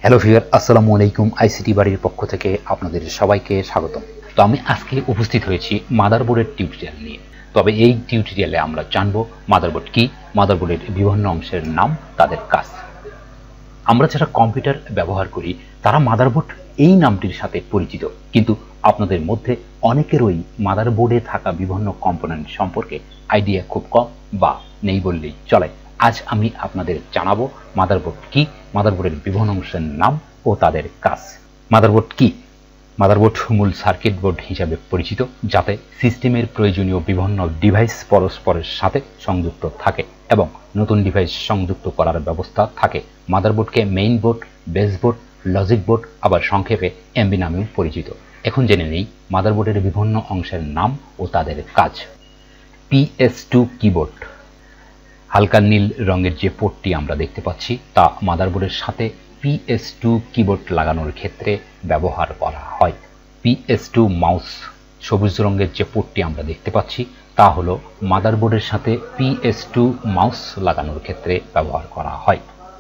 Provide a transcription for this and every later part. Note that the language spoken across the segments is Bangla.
হ্যালো ভিউয়ার, আসসালামু আলাইকুম। আইসিটি বাড়ির পক্ষ থেকে আপনাদের সবাইকে স্বাগতম। তো আমি আজকে উপস্থিত হয়েছি মাদারবোর্ডের টিউটোরিয়াল নিয়ে। তবে এই টিউটোরিয়ালে আমরা জানব মাদারবোর্ড কি, মাদারবোর্ডের বিভিন্ন অংশের নাম, তাদের কাজ। আমরা যারা কম্পিউটার ব্যবহার করি তারা মাদারবোর্ড এই নামটির সাথে পরিচিত, কিন্তু আপনাদের মধ্যে অনেকেরই মাদারবোর্ডে থাকা বিভিন্ন কম্পোনেন্ট সম্পর্কে আইডিয়া খুব কম বা নেই বললেই চলে। আজ আমি আপনাদের জানাবো মাদারবোর্ড কি, মাদারবোর্ডের বিভিন্ন অংশের নাম ও তাদের কাজ। মাদারবোর্ড কি? মাদারবোর্ড মূল সার্কিট বোর্ড হিসাবে পরিচিত, যাতে সিস্টেমের প্রয়োজনীয় বিভিন্ন ডিভাইস পরস্পরের সাথে সংযুক্ত থাকে এবং নতুন ডিভাইস সংযুক্ত করার ব্যবস্থা থাকে। মাদারবোর্ডকে main board, base board, logic board, আবার সংক্ষেপে এমবি নামেও পরিচিত। এখন জেনে নেই মাদারবোর্ডের বিভিন্ন অংশের নাম ও তাদের কাজ। PS2 keyboard. হালকা নীল রঙের যে পোর্টটি আমরা দেখতে পাচ্ছি তা মাদারবোর্ডের সাথে PS2 কিবোর্ড লাগানোর ক্ষেত্রে ব্যবহার করা হয়। PS2 mouse. সবুজ রঙের যে পোর্টটি আমরা দেখতে পাচ্ছি তা হলো মাদারবোর্ডের সাথে PS2 মাউস লাগানোর ক্ষেত্রে ব্যবহার করা হয়।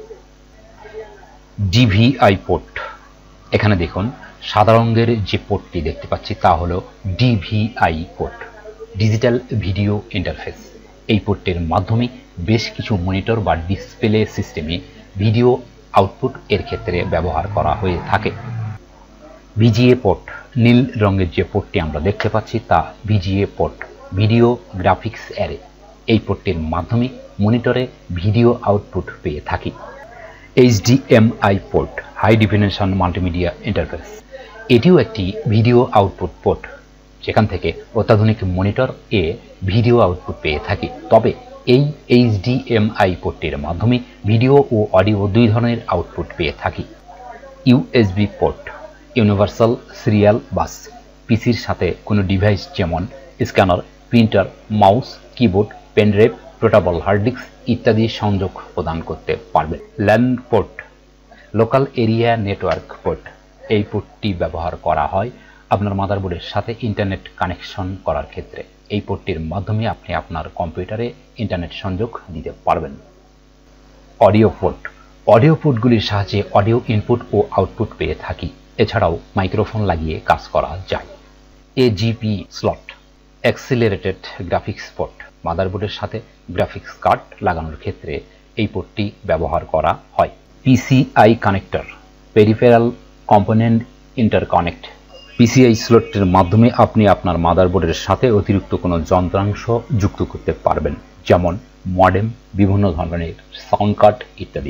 DVI port. এখানে দেখুন সাদা রঙের যে পোর্টটি দেখতে পাচ্ছি তা হলো DVI port, digital video interface. এই পোর্টের মাধ্যমে বেশ কিছু মনিটর বা ডিসপ্লে সিস্টেমে ভিডিও আউটপুট এর ক্ষেত্রে ব্যবহার করা হয়ে থাকে। VGA port. নীল রঙের যে পোর্টটি আমরা দেখতে পাচ্ছি তা VGA port, video graphics array. এই পোর্টের মাধ্যমে মনিটরে ভিডিও আউটপুট পেয়ে থাকি। HDMI port, high definition multimedia interface. এটিও একটি ভিডিও আউটপুট পোর্ট, যেখান থেকে অত্যাধুনিক মনিটর এ ভিডিও আউটপুট পেয়ে থাকি। তবে এই HDMI পোর্টের মাধ্যমে ভিডিও ও অডিও দুই ধরনের আউটপুট পেয়ে থাকি। USB port, universal serial bus. পিসির সাথে কোনো ডিভাইস যেমন scanner, printer, mouse, keyboard, pendrive, portable hard disk ইত্যাদি সংযোগ প্রদান করতে পারবে। LAN port, local area network port. এই পোর্টটি ব্যবহার করা হয় আপনার মাদারবোর্ডের সাথে ইন্টারনেট কানেকশন করার ক্ষেত্রে। এই পোর্টটির মাধ্যমে আপনি আপনার কম্পিউটারে ইন্টারনেট সংযোগ দিতে পারবেন। Audio port. অডিও পোর্টগুলির সাহায্যে অডিও ইনপুট ও আউটপুট পেয়ে থাকি। এছাড়াও মাইক্রোফোন লাগিয়ে কাজ করা যায়। AGP slot, accelerated graphics port. মাদারবোর্ডের সাথে গ্রাফিক্স কার্ড লাগানোর ক্ষেত্রে এই পোর্টটি ব্যবহার করা হয়। PCI connector, peripheral component interconnect. PCI স্লটের মাধ্যমে আপনি আপনার মাদারবোর্ডের সাথে অতিরিক্ত কোনো যন্ত্রাংশ যুক্ত করতে পারবেন, যেমন মডেম, বিভিন্ন ধরনের সাউন্ড কার্ড ইত্যাদি।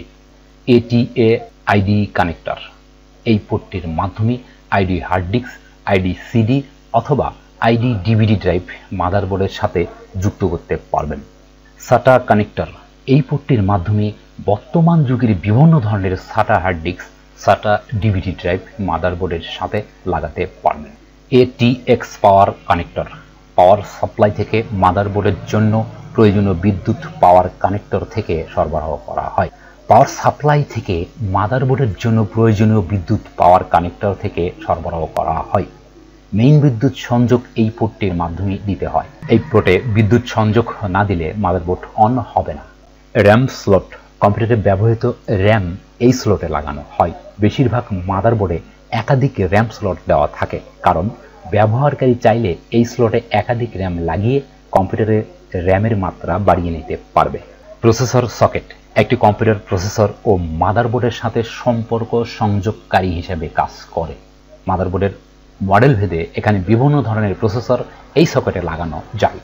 ATA IDE connector. এই পোর্টটির মাধ্যমে IDE hard disk, IDE CD অথবা আইডি ডিভিডি ড্রাইভ মাদারবোর্ডের সাথে যুক্ত করতে পারবেন। SATA connector. এই পোর্টটির মাধ্যমে বর্তমান যুগের বিভিন্ন ধরনের SATA hard disk, SATA DVD drive মাদারবোর্ডের সাথে লাগাতে পারবেন। ATX power connector. Power supply থেকে মাদারবোর্ডের জন্য প্রয়োজনীয় বিদ্যুৎ পাওয়ার কানেক্টর থেকে সরবরাহ করা হয়। পাওয়ার সাপ্লাই থেকে মাদারবোর্ডের জন্য প্রয়োজনীয় বিদ্যুৎ পাওয়ার কানেক্টর থেকে সরবরাহ করা হয়। মেইন বিদ্যুৎ সংযোগ এই পোর্টটির মাধ্যমে দিতে হয়। এই পোর্টে বিদ্যুৎ সংযোগ না দিলে মাদারবোর্ড অন হবে না। RAM slot. কম্পিউটারে ব্যবহৃত র্যাম এই স্লটে লাগানো হয়। বেশিরভাগ মাদারবোর্ডে একাধিক র্যাম স্লট দেওয়া থাকে, কারণ ব্যবহারকারী চাইলে এই স্লটে একাধিক র্যাম লাগিয়ে কম্পিউটারে র্যামের মাত্রা বাড়িয়ে নিতে পারবে। প্রসেসর সকেট, একটি কম্পিউটার প্রসেসর ও মাদারবোর্ডের সাথে সম্পর্ক সংযোগকারী হিসেবে কাজ করে। মাদারবোর্ডের মডেল ভেদে এখানে বিভিন্ন ধরনের প্রসেসর এই সকেটে লাগানো যায়।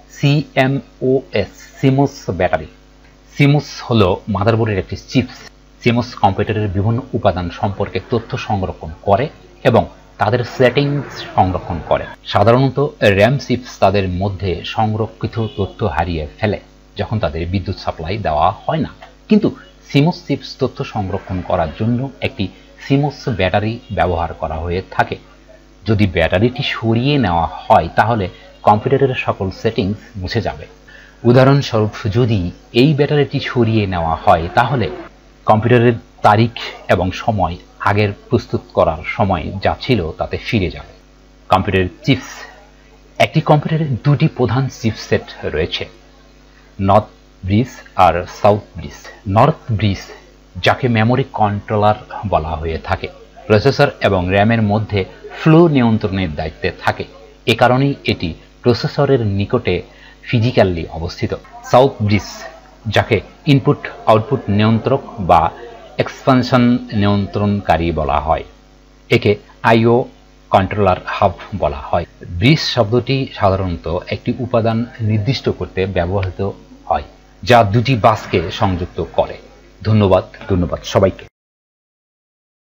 CMOS, CMOS battery. সিমোস হলো মাদারবোর্ডের একটি চিপস। সিমোস কম্পিউটারের বিভিন্ন উপাদান সম্পর্কে তথ্য সংরক্ষণ করে এবং তাদের সেটিংস সংরক্ষণ করে। সাধারণত র্যাম চিপস তাদের মধ্যে সংরক্ষিত তথ্য হারিয়ে ফেলে যখন তাদের বিদ্যুৎ সাপ্লাই দেওয়া হয় না, কিন্তু সিমোস চিপস তথ্য সংরক্ষণ করার জন্য একটি সিমোস ব্যাটারি ব্যবহার করা হয়ে থাকে। যদি ব্যাটারিটি সরিয়ে নেওয়া হয় তাহলে কম্পিউটারের সকল সেটিংস মুছে যাবে। উদাহরণস্বরূপ, যদি এই ব্যাটারিটি সরিয়ে নেওয়া হয় তাহলে কম্পিউটারের তারিখ এবং সময় আগের প্রস্তুত করার সময় যা ছিল তাতে ফিরে যাবে। কম্পিউটারের চিপস। একটি কম্পিউটারে দুটি প্রধান চিপসেট রয়েছে, নর্থ ব্রিজ আর সাউথ ব্রিজ। নর্থ ব্রিজ যাকে মেমোরি কন্ট্রোলার বলা হয়ে থাকে। প্রসেসর এবং র্যামের মধ্যে ফ্লো নিয়ন্ত্রণের দায়িত্বে থাকে। এ কারণেই এটি প্রসেসরের নিকটে ফিজিক্যালি অবস্থিত। সাউথ ব্রিজ, যাকে ইনপুট আউটপুট নিয়ন্ত্রক বা এক্সপানশন নিয়ন্ত্রণকারী বলা হয়, একে আইও কন্ট্রোলার হাব বলা হয়। ব্রিজ শব্দটি সাধারণত একটি উপাদান নির্দিষ্ট করতে ব্যবহৃত হয় যা দুটি বাসকে সংযুক্ত করে। ধন্যবাদ সবাইকে।